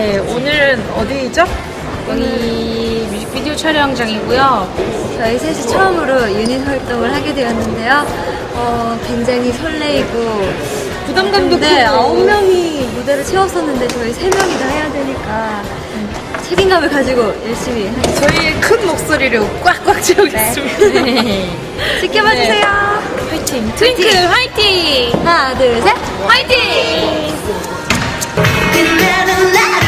네, 오늘은 어디죠? 여기 뮤직비디오 촬영장이고요. 저희 셋이 처음으로 유닛 활동을 하게 되었는데요. 굉장히 설레이고 부담감도 크고 9명이 무대를 채웠었는데 저희 3명이 다 해야 되니까 책임감을 가지고 열심히 하겠습니다. 저희의 큰 목소리를 꽉꽉 채우겠습니다. 네. 지켜봐주세요. 화이팅! 트윙클 화이팅! 하나, 둘, 셋. 화이팅! 빛나는 날